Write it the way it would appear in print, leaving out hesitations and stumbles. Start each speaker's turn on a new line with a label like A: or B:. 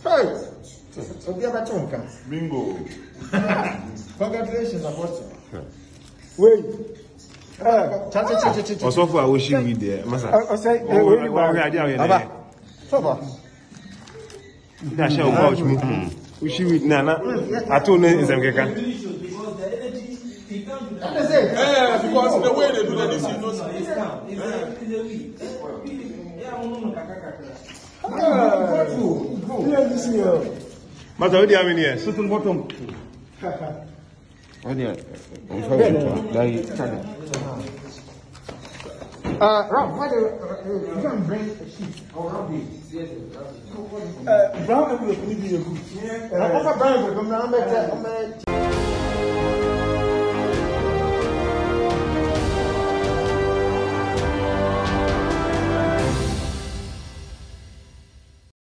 A: Bingo.
B: Congratulations, Apostle. Wait.
C: Also for I wish you with there, Massa.
B: I say,
C: That shall vouch me. Wish you with Nana. I told her is a
A: because the way they do that is
C: But how many years?
B: Certain bottom.
C: I'm sorry.
B: Rob, why do you don't bring a sheet or Robbie? Brown will be a good. I'm